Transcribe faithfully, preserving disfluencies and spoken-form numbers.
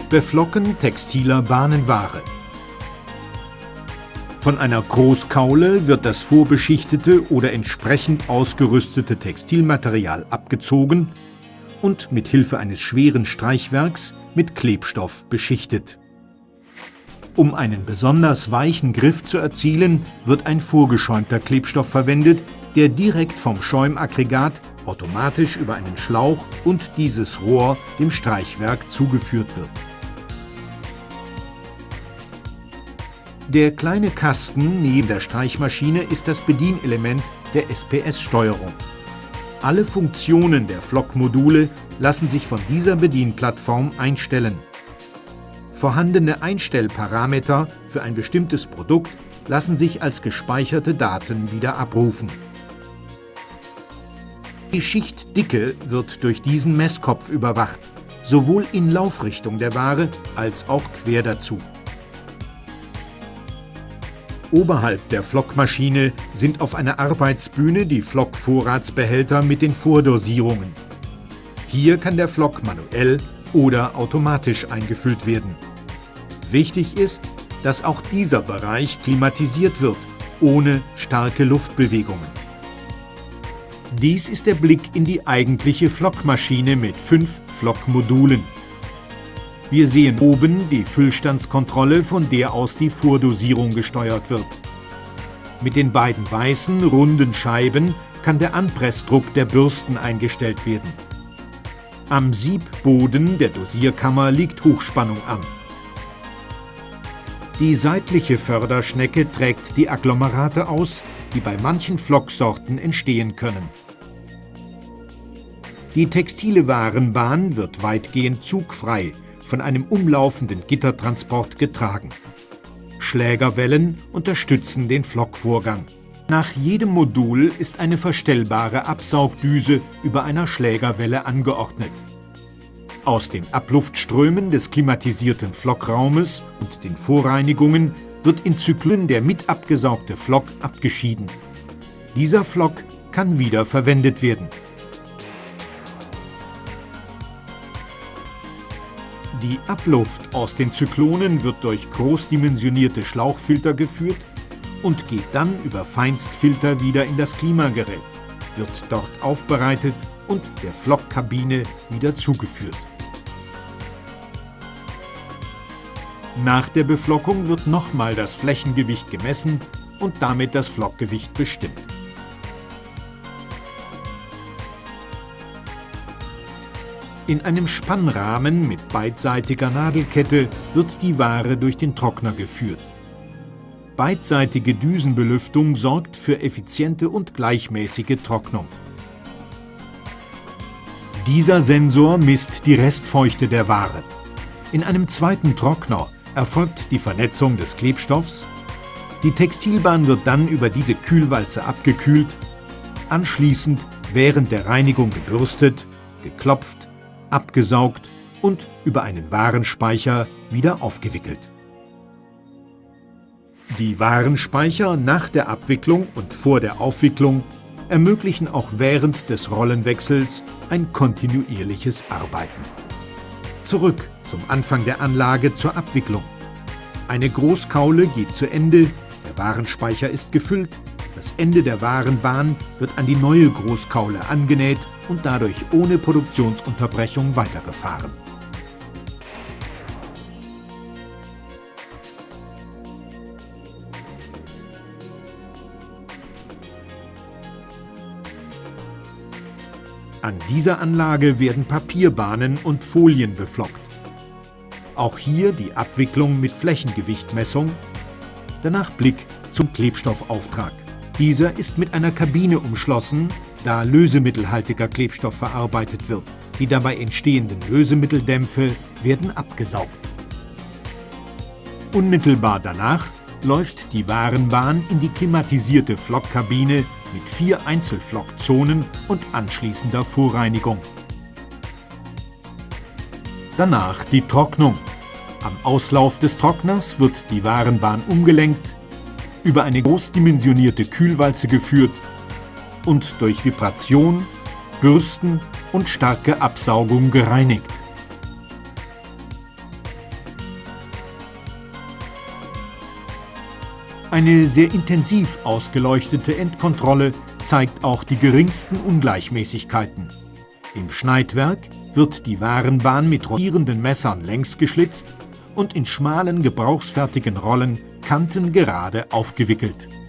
Beflocken textiler Bahnenware. Von einer Großkaule wird das vorbeschichtete oder entsprechend ausgerüstete Textilmaterial abgezogen und mit Hilfe eines schweren Streichwerks mit Klebstoff beschichtet. Um einen besonders weichen Griff zu erzielen, wird ein vorgeschäumter Klebstoff verwendet, der direkt vom Schäumaggregat automatisch über einen Schlauch und dieses Rohr dem Streichwerk zugeführt wird. Der kleine Kasten neben der Streichmaschine ist das Bedienelement der S P S-Steuerung. Alle Funktionen der Flockmodule lassen sich von dieser Bedienplattform einstellen. Vorhandene Einstellparameter für ein bestimmtes Produkt lassen sich als gespeicherte Daten wieder abrufen. Die Schichtdicke wird durch diesen Messkopf überwacht, sowohl in Laufrichtung der Ware als auch quer dazu. Oberhalb der Flockmaschine sind auf einer Arbeitsbühne die Flockvorratsbehälter mit den Vordosierungen. Hier kann der Flock manuell oder automatisch eingefüllt werden. Wichtig ist, dass auch dieser Bereich klimatisiert wird, ohne starke Luftbewegungen. Dies ist der Blick in die eigentliche Flockmaschine mit fünf Flockmodulen. Wir sehen oben die Füllstandskontrolle, von der aus die Vordosierung gesteuert wird. Mit den beiden weißen, runden Scheiben kann der Anpressdruck der Bürsten eingestellt werden. Am Siebboden der Dosierkammer liegt Hochspannung an. Die seitliche Förderschnecke trägt die Agglomerate aus, die bei manchen Flocksorten entstehen können. Die textile Warenbahn wird weitgehend zugfrei von einem umlaufenden Gittertransport getragen. Schlägerwellen unterstützen den Flockvorgang. Nach jedem Modul ist eine verstellbare Absaugdüse über einer Schlägerwelle angeordnet. Aus den Abluftströmen des klimatisierten Flockraumes und den Vorreinigungen wird in Zyklen der mit abgesaugte Flock abgeschieden. Dieser Flock kann wieder verwendet werden. Die Abluft aus den Zyklonen wird durch großdimensionierte Schlauchfilter geführt und geht dann über Feinstfilter wieder in das Klimagerät, wird dort aufbereitet und der Flockkabine wieder zugeführt. Nach der Beflockung wird nochmal das Flächengewicht gemessen und damit das Flockgewicht bestimmt. In einem Spannrahmen mit beidseitiger Nadelkette wird die Ware durch den Trockner geführt. Beidseitige Düsenbelüftung sorgt für effiziente und gleichmäßige Trocknung. Dieser Sensor misst die Restfeuchte der Ware. In einem zweiten Trockner erfolgt die Vernetzung des Klebstoffs. Die Textilbahn wird dann über diese Kühlwalze abgekühlt, anschließend während der Reinigung gebürstet, geklopft, abgesaugt und über einen Warenspeicher wieder aufgewickelt. Die Warenspeicher nach der Abwicklung und vor der Aufwicklung ermöglichen auch während des Rollenwechsels ein kontinuierliches Arbeiten. Zurück zum Anfang der Anlage zur Abwicklung. Eine Großkaule geht zu Ende, der Warenspeicher ist gefüllt, das Ende der Warenbahn wird an die neue Großkaule angenäht und dadurch ohne Produktionsunterbrechung weitergefahren. An dieser Anlage werden Papierbahnen und Folien beflockt. Auch hier die Abwicklung mit Flächengewichtmessung, danach Blick zum Klebstoffauftrag. Dieser ist mit einer Kabine umschlossen, da lösemittelhaltiger Klebstoff verarbeitet wird. Die dabei entstehenden Lösemitteldämpfe werden abgesaugt. Unmittelbar danach läuft die Warenbahn in die klimatisierte Flockkabine mit vier Einzelflockzonen und anschließender Vorreinigung. Danach die Trocknung. Am Auslauf des Trockners wird die Warenbahn umgelenkt, über eine großdimensionierte Kühlwalze geführt und durch Vibration, Bürsten und starke Absaugung gereinigt. Eine sehr intensiv ausgeleuchtete Endkontrolle zeigt auch die geringsten Ungleichmäßigkeiten. Im Schneidwerk wird die Warenbahn mit rotierenden Messern längs geschlitzt und in schmalen, gebrauchsfertigen Rollen kantengerade aufgewickelt.